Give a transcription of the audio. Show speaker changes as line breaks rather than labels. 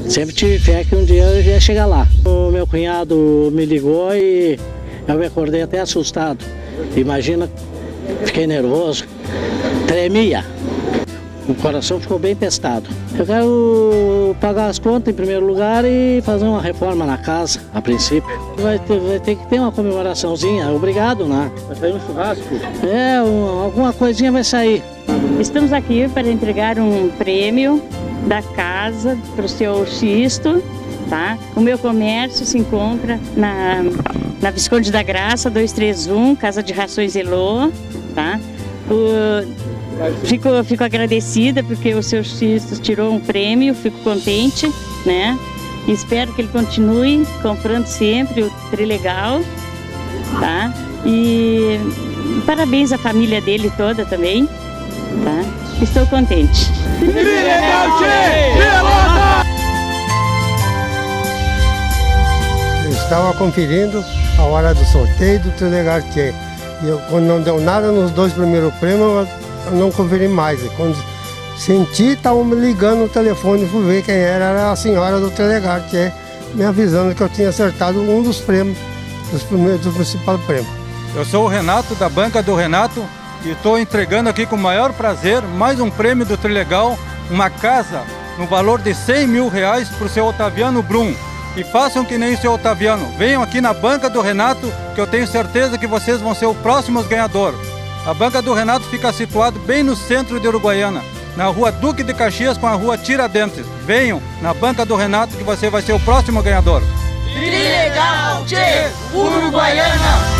Sempre tive fé que um dia eu ia chegar lá. O meu cunhado me ligou e eu me acordei até assustado. Imagina, fiquei nervoso, tremia. O coração ficou bem testado. Eu quero pagar as contas em primeiro lugar e fazer uma reforma na casa, a princípio. Vai ter que ter uma comemoraçãozinha, obrigado, né?
Vai sair um churrasco?
Alguma coisinha vai sair.
Estamos aqui para entregar um prêmio da casa para o seu Xisto, tá? O meu comércio se encontra na Visconde da Graça, 231, Casa de Rações Elô, tá? Fico agradecida porque o seu Xisto tirou um prêmio, fico contente, né? E espero que ele continue comprando sempre o Trilegal, tá? E parabéns à família dele toda também, tá? Estou contente.
Trilegal Tchê! Pelota!
Eu estava conferindo a hora do sorteio do Trilegal Tchê. E quando não deu nada nos 2 primeiros prêmios, eu não conferi mais. E quando senti, estavam me ligando no telefone, fui ver quem era a senhora do Trilegal Tchê, me avisando que eu tinha acertado um dos prêmios, do principal prêmio.
Eu sou o Renato, da banca do Renato, e estou entregando aqui com o maior prazer mais um prêmio do Trilegal, uma casa no valor de R$100 mil para o seu Otaviano Brum. E façam que nem o seu Otaviano, venham aqui na banca do Renato, que eu tenho certeza que vocês vão ser os próximos ganhadores. A banca do Renato fica situada bem no centro de Uruguaiana, na rua Duque de Caxias com a rua Tiradentes. Venham na banca do Renato que você vai ser o próximo ganhador.
Trilegal Tchê! Uruguaiana!